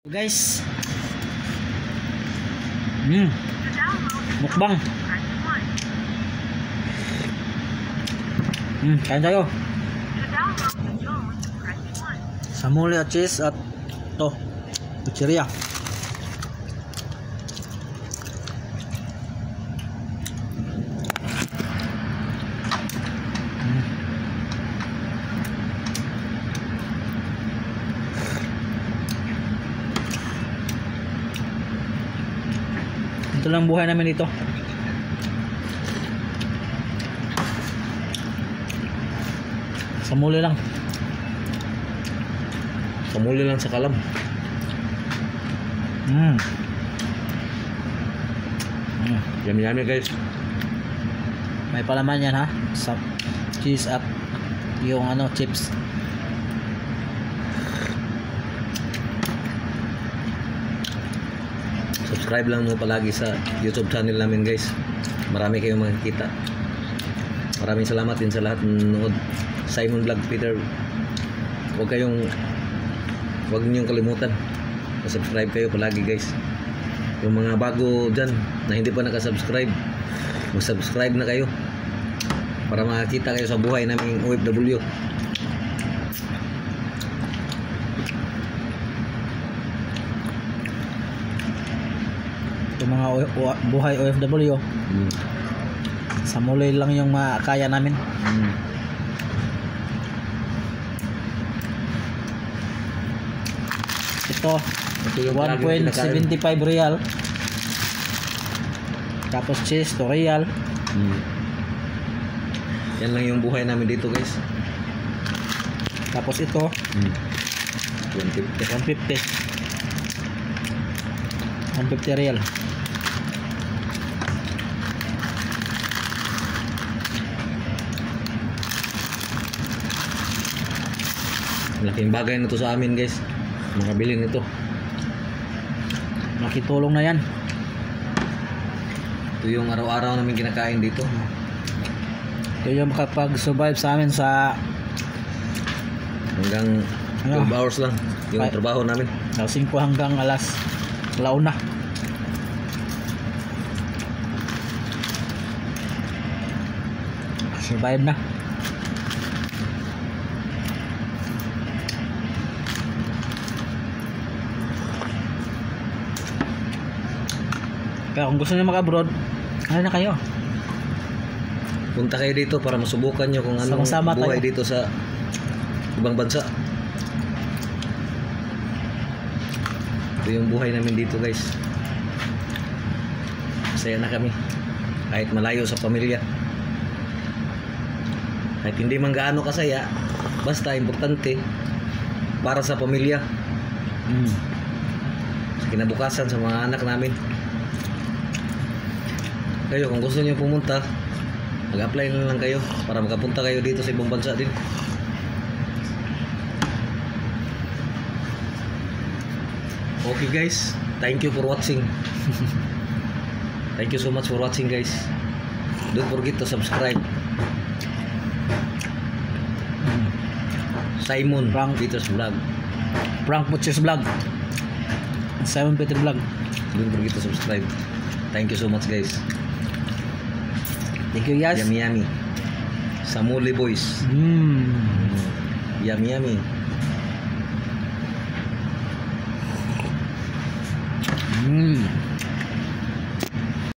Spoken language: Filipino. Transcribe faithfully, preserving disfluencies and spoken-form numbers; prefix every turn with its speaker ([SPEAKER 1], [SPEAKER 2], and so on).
[SPEAKER 1] Guys, hmm, mukbang. Hmm, kain tayo. Samuli at cheese at to, pizzeria. Ito lang buhay namin dito. Sa muli lang.
[SPEAKER 2] Sa muli lang sa kalam.
[SPEAKER 1] Mm. Mm.
[SPEAKER 2] Yummy yummy guys.
[SPEAKER 1] May palaman yan ha. Sa cheese at yung ano chips.
[SPEAKER 2] Subscribe lang mo palagi sa YouTube channel namin guys. Marami kayong makikita. Maraming salamat din sa lahat ng nanood. Simon Vlog Peter. Huwag kayong Huwag niyong kalimutan. Subscribe kayo palagi guys. Yung mga bago dyan na hindi pa nakasubscribe, mag-subscribe na kayo para makakita kayo sa buhay naming O F W.
[SPEAKER 1] Yung mga o o buhay O F W,
[SPEAKER 2] Hmm.
[SPEAKER 1] sa muli lang yung makaya namin.
[SPEAKER 2] Hmm.
[SPEAKER 1] Ito,
[SPEAKER 2] Ito yung
[SPEAKER 1] one
[SPEAKER 2] palagi
[SPEAKER 1] point
[SPEAKER 2] kinakain.
[SPEAKER 1] seven five real. Tapos cheese to real.
[SPEAKER 2] Hmm. Yan lang yung buhay namin dito guys.
[SPEAKER 1] Tapos ito,
[SPEAKER 2] Hmm. one fifty.
[SPEAKER 1] one fifty. one fifty real.
[SPEAKER 2] Malaking bagay na to sa amin guys. Makabili nito.
[SPEAKER 1] Makitulong na yan.
[SPEAKER 2] Ito yung araw-araw namin kinakain dito.
[SPEAKER 1] Ito yung makapag-survive sa amin sa
[SPEAKER 2] Hanggang
[SPEAKER 1] Ano?
[SPEAKER 2] twelve hours lang yung
[SPEAKER 1] Ay.
[SPEAKER 2] trabaho namin.
[SPEAKER 1] alas singko hanggang alas launa. Survive na. Kaya kung gusto niyo mag-abroad, ano na kayo?
[SPEAKER 2] Punta kayo dito para masubukan nyo kung anong
[SPEAKER 1] Sama-sama
[SPEAKER 2] buhay
[SPEAKER 1] tayo.
[SPEAKER 2] dito sa ibang bansa. Ito yung buhay namin dito guys. Masaya na kami. Kahit malayo sa pamilya. Kahit hindi man gaano kasaya, basta importante para sa pamilya.
[SPEAKER 1] Mm.
[SPEAKER 2] Sa kinabukasan sa mga anak namin. Kayo kung gusto niyo pumunta, mag-apply na lang kayo para makapunta kayo dito sa ibang bansa din. Okay guys, thank you for watching. Thank you so much for watching guys. Don't forget to subscribe.
[SPEAKER 1] Mm.
[SPEAKER 2] Simon
[SPEAKER 1] Frank.
[SPEAKER 2] Peter's Vlog.
[SPEAKER 1] Frank Butcher's Vlog. Simon Peter Vlog.
[SPEAKER 2] Don't forget to subscribe. Thank you so much guys.
[SPEAKER 1] Thank you guys.
[SPEAKER 2] Yummy yummy. Samuli boys.
[SPEAKER 1] Mm.
[SPEAKER 2] Yummy yummy.
[SPEAKER 1] Mm.